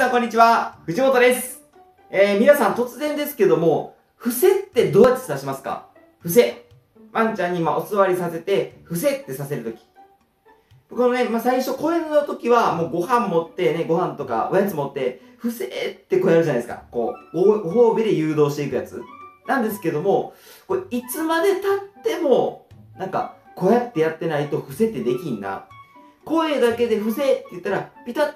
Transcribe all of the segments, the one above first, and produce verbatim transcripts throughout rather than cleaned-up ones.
さんこんにちは、藤本です。えー、皆さん突然ですけども、伏せってどうやって刺しますか？伏せ。ワンちゃんに今お座りさせて、伏せってさせるとき。このね、まあ、最初、子犬の時はもうご飯持ってね、ご飯とかおやつ持って、伏せってこうやるじゃないですか。こう、ごご褒美で誘導していくやつ。なんですけども、これいつまで経っても、なんか、こうやってやってないと伏せってできんな。声だけで伏せって言ったら、ピタッって、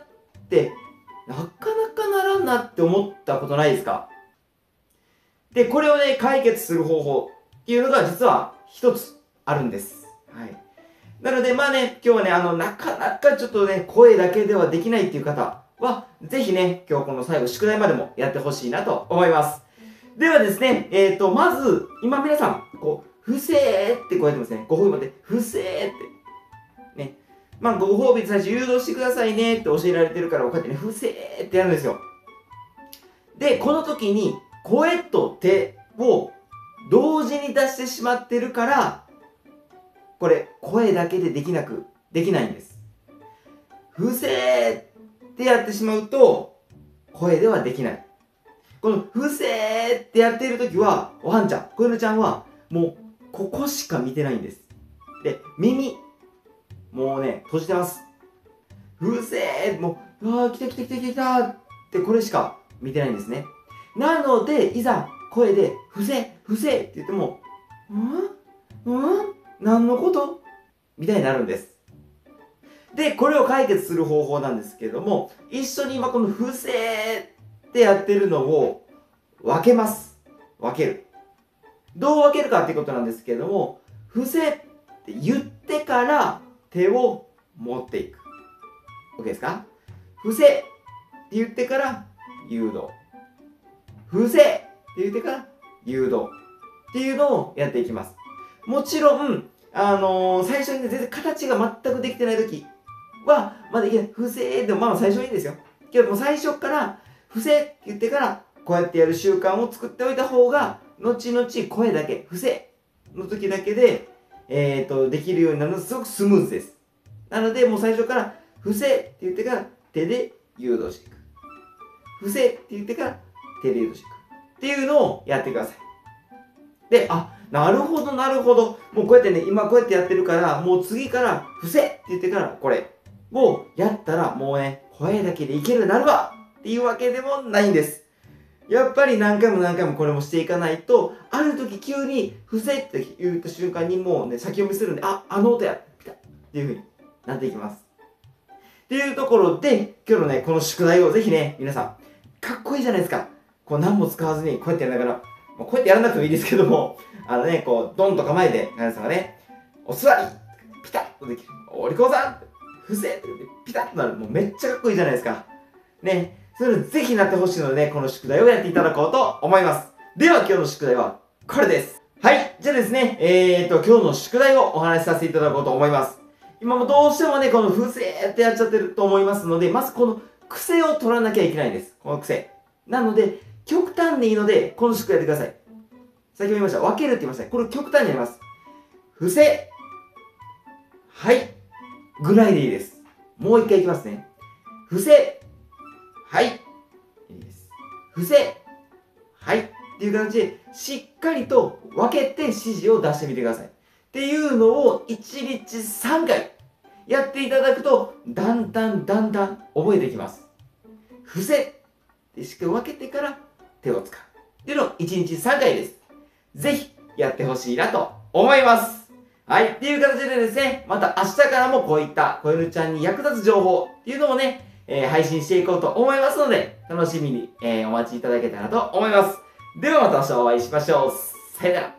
なかなかならんなって思ったことないですか？で、これをね、解決する方法っていうのが実は一つあるんです。はい。なので、まあね、今日はね、あの、なかなかちょっとね、声だけではできないっていう方は、ぜひね、今日この最後、宿題までもやってほしいなと思います。ではですね、えっと、まず、今皆さん、こう、伏せーってこうやってますね。ご褒美まで、伏せーって。ね。まあ、ご褒美で最初誘導してくださいねって教えられてるから、こうやってね、伏せーってやるんですよ。で、この時に、声と手を同時に出してしまってるから、これ、声だけでできなく、できないんです。伏せーってやってしまうと、声ではできない。この、伏せーってやっている時は、おはんちゃん、子犬ちゃんは、もう、ここしか見てないんです。で、耳、もうね、閉じてます。伏せーもう、あー、来た来た来た来た来たってこれしか見てないんですね。なので、いざ、声で、伏せ、伏せって言っても、んん何のことみたいになるんです。で、これを解決する方法なんですけども、一緒に今この伏せってやってるのを分けます。分ける。どう分けるかっていうことなんですけども、伏せって言ってから手を持っていく。OK ですか？伏せって言ってから誘導。伏せって言ってから誘導。っていうのをやっていきます。もちろん、あのー、最初にね、全然形が全くできてないときは、まだいけない。伏せでもまあ最初はいいんですよ。けども最初から、伏せって言ってから、こうやってやる習慣を作っておいた方が、後々声だけ、伏せの時だけで、えーと、できるようになるのすごくスムーズです。なので、もう最初から、伏せって言ってから手で誘導していく。伏せって言ってから手で誘導していく。っていうのをやってください。で、あ、なるほど、なるほど。もうこうやってね、今こうやってやってるから、もう次から、伏せって言ってから、これをやったら、もうね、声だけでいけるようになるわっていうわけでもないんです。やっぱり何回も何回もこれもしていかないと、ある時急に、伏せって言った瞬間にもうね、先読みするんで、あ、あの音や、ピタッっていう風になっていきます。っていうところで、今日のね、この宿題をぜひね、皆さん、かっこいいじゃないですか。こう何も使わずに、こうやってやりながら、こうやってやらなくてもいいですけども、あのね、こう、ドンと構えて、皆さんがね、お座りピタッとできる。お利口さん伏せってピタッとなる。もうめっちゃかっこいいじゃないですか。ね。それぜひなってほしいのでね、この宿題をやっていただこうと思います。では今日の宿題はこれです。はい。じゃあですね、えーと、今日の宿題をお話しさせていただこうと思います。今もどうしてもね、この伏せってやっちゃってると思いますので、まずこの癖を取らなきゃいけないんです。この癖。なので、極端でいいので、この宿題やってください。先ほど言いました。分けるって言いました。これ極端にやります。伏せ。はい。ぐらいでいいです。もう一回いきますね。伏せ。はい。いいです。伏せ。はい。っていう感じで、しっかりと分けて指示を出してみてください。っていうのをいちにちさんかいやっていただくと、だんだんだんだん覚えてきます。伏せってしっかり分けてから手を使う。っていうのをいちにちさんかいです。ぜひやってほしいなと思います。はい。っていう形でですね、また明日からもこういった子犬ちゃんに役立つ情報っていうのをね、えー、配信していこうと思いますので、楽しみに、えー、お待ちいただけたらと思います。ではまた明日お会いしましょう。さよなら。